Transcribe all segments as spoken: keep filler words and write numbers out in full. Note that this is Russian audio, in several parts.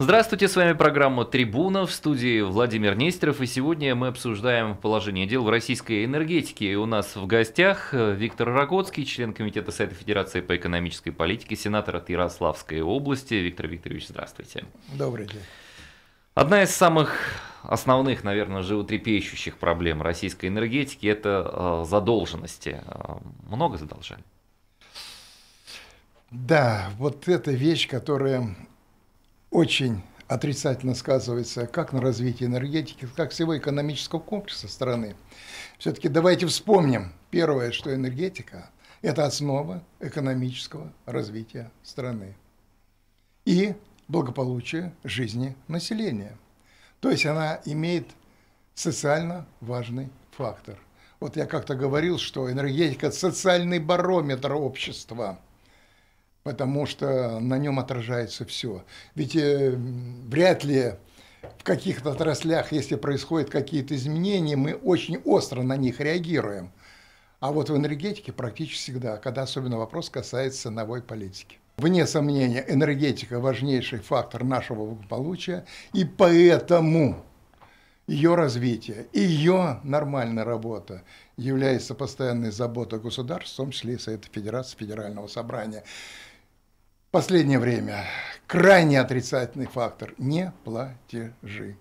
Здравствуйте, с вами программа «Трибуна», в студии Владимир Нестеров, и сегодня мы обсуждаем положение дел в российской энергетике. И у нас в гостях Виктор Рогоцкий, член Комитета Совета Федерации по экономической политике, сенатор от Ярославской области. Виктор Викторович, здравствуйте. Добрый день. Одна из самых основных, наверное, животрепещущих проблем российской энергетики – это задолженности. Много задолжали? Да, вот эта вещь, которая очень отрицательно сказывается как на развитии энергетики, так и всего экономического комплекса страны. Все-таки давайте вспомним, первое, что энергетика – это основа экономического развития страны и благополучия жизни населения. То есть она имеет социально важный фактор. Вот я как-то говорил, что энергетика – это социальный барометр общества, потому что на нем отражается все. Ведь э, вряд ли в каких-то отраслях, если происходят какие-то изменения, мы очень остро на них реагируем. А вот в энергетике практически всегда, когда особенно вопрос касается ценовой политики. Вне сомнения, энергетика – важнейший фактор нашего благополучия, и поэтому ее развитие и ее нормальная работа является постоянной заботой государства, в том числе и Совета Федерации, Федерального собрания. В последнее время крайне отрицательный фактор – неплатежи.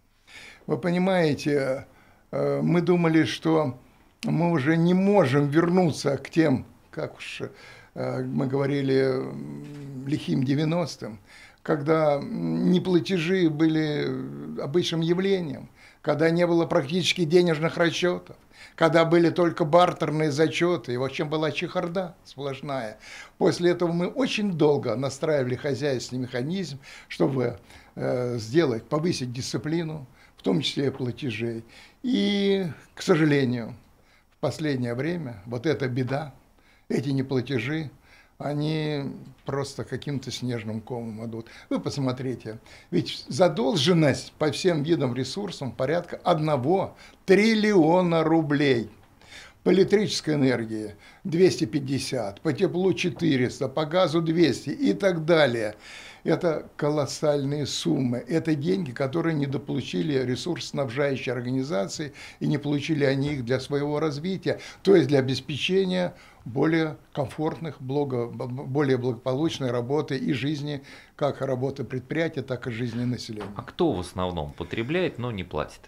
Вы понимаете, мы думали, что мы уже не можем вернуться к тем, как уж мы говорили, лихим девяностым, когда неплатежи были обычным явлением, когда не было практически денежных расчетов, когда были только бартерные зачеты, и вообще была чехарда сплошная. После этого мы очень долго настраивали хозяйственный механизм, чтобы э, сделать, повысить дисциплину, в том числе и платежей. И, к сожалению, в последнее время вот эта беда, эти неплатежи, они просто каким-то снежным комом идут. Вы посмотрите, ведь задолженность по всем видам ресурсам порядка одного триллиона рублей. По электрической энергии двести пятьдесят, по теплу четыреста, по газу двести и так далее. Это колоссальные суммы. Это деньги, которые недополучили ресурсоснабжающие организации, и не получили они их для своего развития, то есть для обеспечения более комфортных, благо, более благополучной работы и жизни, как работы предприятия, так и жизни населения. А кто в основном потребляет, но не платит?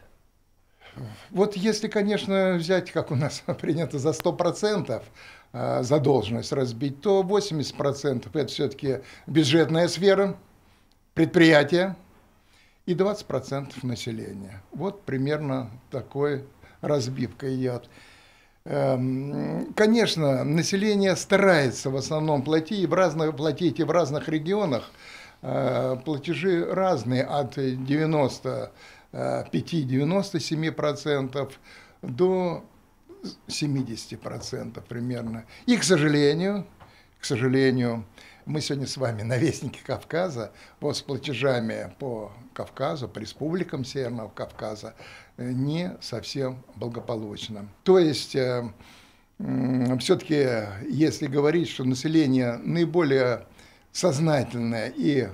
Вот если, конечно, взять, как у нас принято, за сто процентов задолженность разбить, то восемьдесят процентов это все-таки бюджетная сфера, предприятия, и двадцать процентов населения. Вот примерно такой разбивка идет. Конечно, население старается в основном платить, в разных, платить и в разных регионах. Платежи разные, от девяноста пяти — девяноста семи процентов до семидесяти процентов примерно. И, к сожалению, к сожалению, мы сегодня с вами навестники Кавказа, вот с платежами по Кавказу, по республикам Северного Кавказа, не совсем благополучно. То есть, э, э, все-таки, если говорить, что население наиболее сознательное и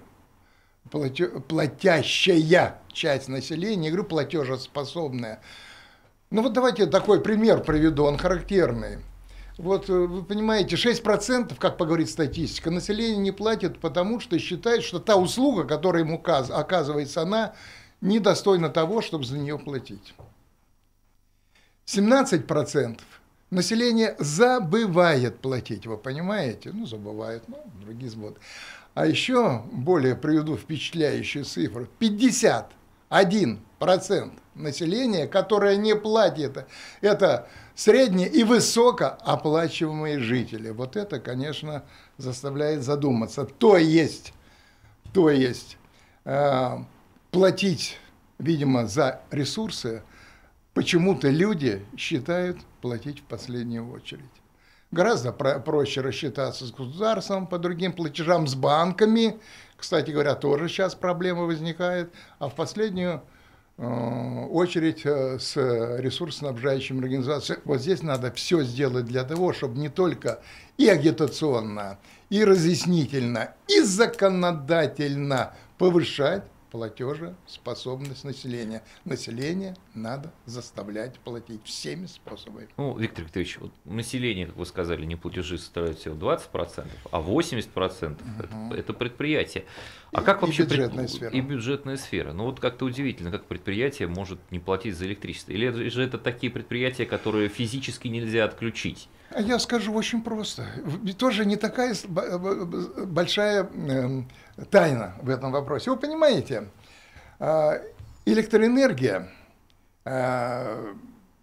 платящая часть населения, я говорю, платежеспособная. Ну вот давайте такой пример приведу, он характерный. Вот вы понимаете, шесть процентов, как поговорит статистика, население не платит, потому что считает, что та услуга, которая ему оказывается, она недостойна того, чтобы за нее платить. семнадцать процентов население забывает платить, вы понимаете? Ну, забывает, ну, другие забудут. А еще более приведу впечатляющую цифру. пятьдесят один процент населения, которое не платит, это средние и высокооплачиваемые жители. Вот это, конечно, заставляет задуматься. То есть, то есть э, платить, видимо, за ресурсы почему-то люди считают платить в последнюю очередь. Гораздо про проще рассчитаться с государством по другим платежам, с банками. Кстати говоря, тоже сейчас проблема возникает. А в последнюю очередь с ресурсоснабжающими организациями. Вот здесь надо все сделать для того, чтобы не только и агитационно, и разъяснительно, и законодательно повышать платежеспособность населения. Население надо заставлять платить всеми способами. Ну, Виктор Викторович, вот население, как вы сказали, не платежи составляют всего двадцать процентов, а восемьдесят процентов угу. это, это предприятие. А как и вообще бюджетная пред... сфера. И бюджетная сфера. Ну вот как-то удивительно, как предприятие может не платить за электричество. Или же это такие предприятия, которые физически нельзя отключить? А я скажу очень просто. Тоже не такая большая тайна в этом вопросе. Вы понимаете, электроэнергия за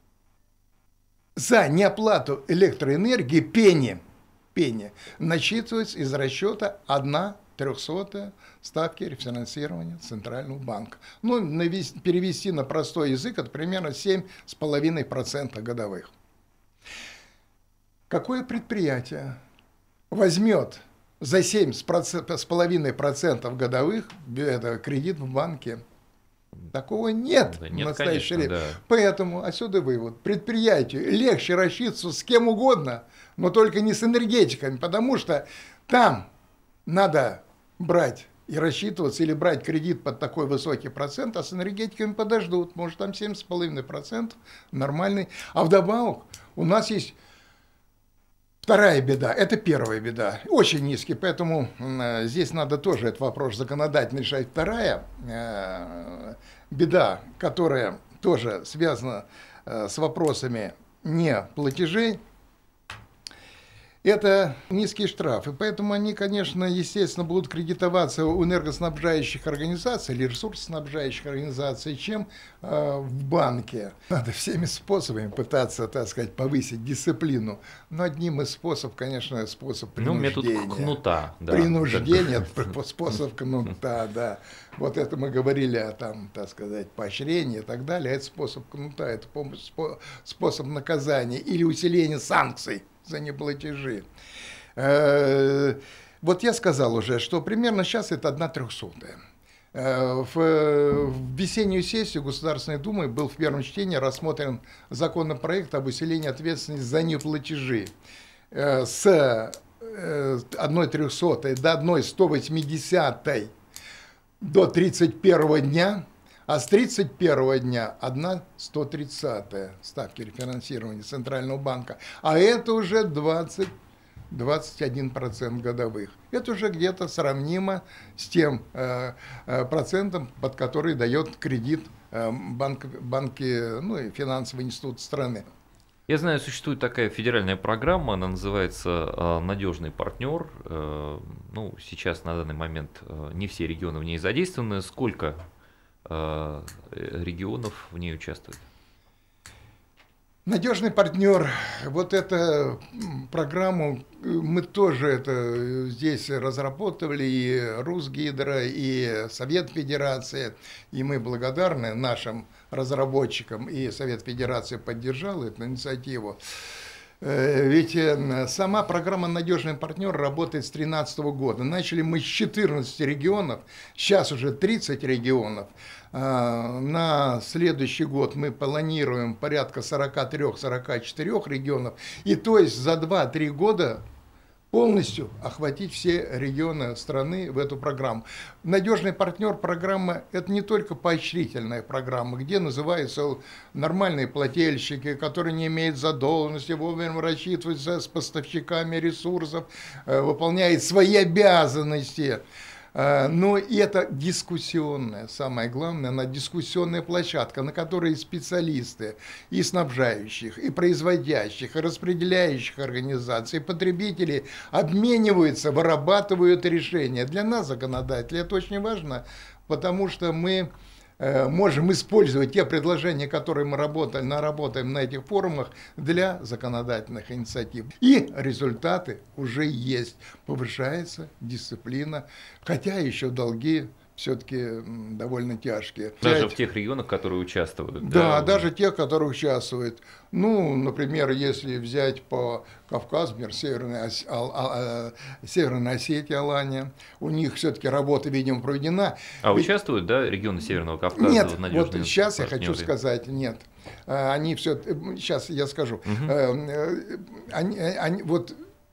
неоплату электроэнергии пени, пени насчитывается из расчета одна трехсотая ставки рефинансирования Центрального банка. Ну, перевести на простой язык, это примерно семь с половиной процентов годовых. Какое предприятие возьмет за семь с половиной процентов годовых это кредит в банке? Такого нет, да, нет в настоящее время. Да. Поэтому отсюда вывод. Предприятию легче рассчитываться с кем угодно, но только не с энергетиками, потому что там надо брать и рассчитываться или брать кредит под такой высокий процент, а с энергетиками подождут. Может, там семь с половиной процентов нормальный. А вдобавок у нас есть вторая беда, это первая беда, очень низкий, поэтому э, здесь надо тоже этот вопрос законодательно решать. Вторая э, беда, которая тоже связана э, с вопросами не платежей, это низкие штрафы. Поэтому они, конечно, естественно, будут кредитоваться у энергоснабжающих организаций или ресурсоснабжающих организаций, чем э, в банке. Надо всеми способами пытаться, так сказать, повысить дисциплину. Но одним из способов, конечно, способ принуждения. Ну, метод кнута. Да. Принуждение, способ кнута, да. Вот это мы говорили о, там, так сказать, поощрении и так далее. Это способ кнута, это способ наказания или усиления санкций за неплатежи. Вот я сказал уже, что примерно сейчас это одна трехсотая. В весеннюю сессию Государственной Думы был в первом чтении рассмотрен законопроект об усилении ответственности за неплатежи с одной трехсотой до одной сто восьмидесятой до тридцать первого дня, а с тридцать первого дня одна сто тридцатая ставки рефинансирования Центрального банка. А это уже двадцать — двадцать один процент годовых. Это уже где-то сравнимо с тем э, процентом, под который дает кредит э, банк, банки, ну и финансовый институт страны. Я знаю, существует такая федеральная программа, она называется «Надежный партнер». Ну, сейчас на данный момент не все регионы в ней задействованы. Сколько регионов в ней участвует? Надежный партнер, вот эту программу мы тоже это здесь разработали, и Русгидро, и Совет Федерации, и мы благодарны нашим разработчикам, и Совет Федерации поддержал эту инициативу. Ведь сама программа «Надежный партнер» работает с две тысячи тринадцатого года. Начали мы с четырнадцати регионов, сейчас уже тридцать регионов. На следующий год мы планируем порядка сорока трёх — сорока четырёх регионов. И то есть за два-три года полностью охватить все регионы страны в эту программу. Надежный партнер программа – это не только поощрительная программа, где называются нормальные плательщики, которые не имеют задолженности, вовремя рассчитываются с поставщиками ресурсов, выполняют свои обязанности. Но это дискуссионная, самое главное, она дискуссионная площадка, на которой специалисты и снабжающих, и производящих, и распределяющих организаций, и потребители обмениваются, вырабатывают решения. Для нас, законодателей, это очень важно, потому что мы можем использовать те предложения, которые мы работаем, наработаем на этих форумах для законодательных инициатив. И результаты уже есть. Повышается дисциплина, хотя еще долги все-таки довольно тяжкие. Даже в тех регионах, которые участвуют. Да, да, даже тех, которые участвуют. Ну, например, если взять по Кавказу, например, Северная, Ос... а, а, Северная Осетия, Алания, у них все-таки работа, видимо, проведена. А Ведь... участвуют, да, регионы Северного Кавказа? Нет, в вот сейчас я хочу сказать, нет. Они все, сейчас я скажу, угу. они, они, вот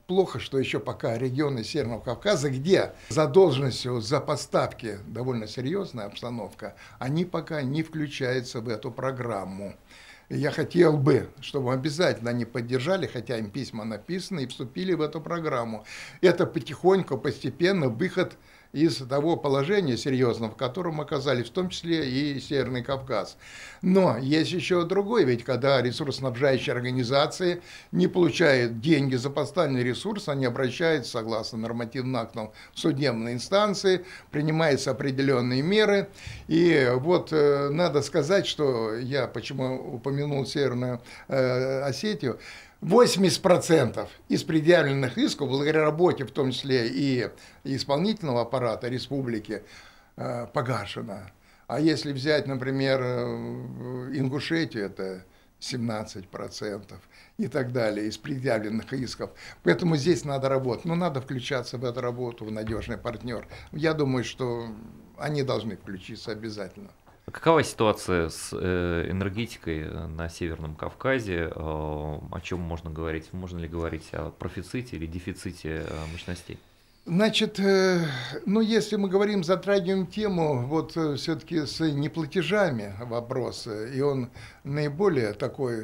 плохо, что еще пока регионы Северного Кавказа, где задолженностью за поставки довольно серьезная обстановка, они пока не включаются в эту программу. Я хотел бы, чтобы обязательно они поддержали, хотя им письма написаны, и вступили в эту программу. Это потихоньку, постепенно выход из того положения серьезного, в котором оказались, в том числе и Северный Кавказ. Но есть еще другой, ведь когда ресурсоснабжающие организации не получают деньги за поставленный ресурс, они обращаются, согласно нормативным актам, в судебные инстанции, принимаются определенные меры. И вот э, надо сказать, что я почему упомянул Северную э, Осетию, восемьдесят процентов из предъявленных исков, благодаря работе, в том числе и исполнительного аппарата республики, погашено. А если взять, например, Ингушетию, это семнадцать процентов и так далее из предъявленных исков. Поэтому здесь надо работать. Но надо включаться в эту работу, в надежный партнер. Я думаю, что они должны включиться обязательно. Какова ситуация с энергетикой на Северном Кавказе? О чем можно говорить? Можно ли говорить о профиците или дефиците мощностей? Значит, ну если мы говорим, затрагиваем тему, вот все-таки с неплатежами вопрос, и он наиболее такой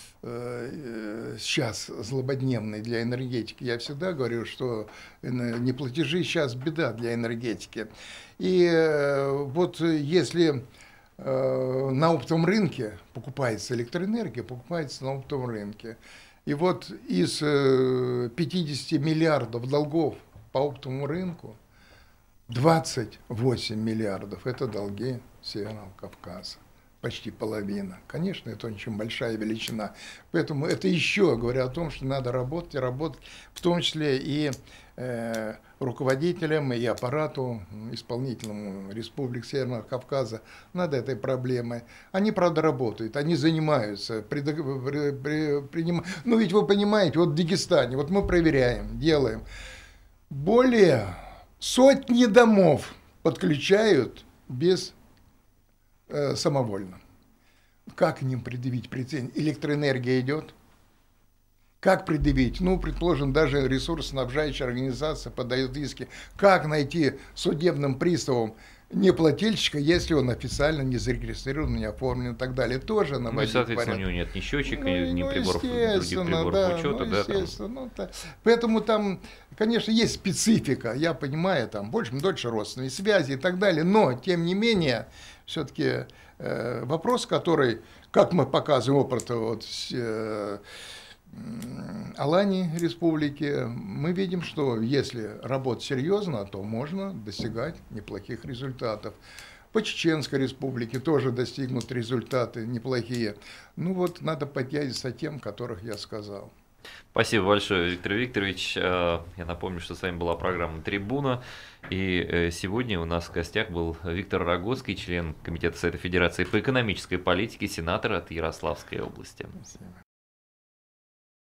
сейчас злободневный для энергетики. Я всегда говорю, что неплатежи сейчас беда для энергетики. И вот если на оптовом рынке покупается электроэнергия, покупается на оптовом рынке. И вот из пятидесяти миллиардов долгов по оптовому рынку двадцать восемь миллиардов – это долги Северного Кавказа. Почти половина. Конечно, это очень большая величина. Поэтому это еще говоря о том, что надо работать и работать, в том числе и э, руководителям, и аппарату исполнительному Республики Северного Кавказа над этой проблемой. Они, правда, работают, они занимаются, при, при, приним... ну ведь вы понимаете, вот в Дагестане, вот мы проверяем, делаем, более сотни домов подключают без самовольно. Как к ним предъявить претензии? Электроэнергия идет. Как предъявить? Ну, предположим, даже ресурсоснабжающая организация подает иски. Как найти судебным приставом неплательщика, если он официально не зарегистрирован, не оформлен и так далее? Тоже наводить порядок. Ну, соответственно, порядок. У него нет ни счетчика, ну, ни ну, приборов, других приборов да, учета. Ну, да, естественно, там. Ну, да. Поэтому там, конечно, есть специфика, я понимаю, там больше, дольше родственные связи и так далее, но, тем не менее, все-таки э, вопрос, который, как мы показываем опыт вот, э, Алании республики, мы видим, что если работать серьезно, то можно достигать неплохих результатов. По Чеченской республике тоже достигнут результаты неплохие. Ну вот, надо подтягиваться тем, которых я сказал. Спасибо большое, Виктор Викторович. Я напомню, что с вами была программа «Трибуна». И сегодня у нас в гостях был Виктор Рогоцкий, член Комитета Совета Федерации по экономической политике, сенатор от Ярославской области. Спасибо.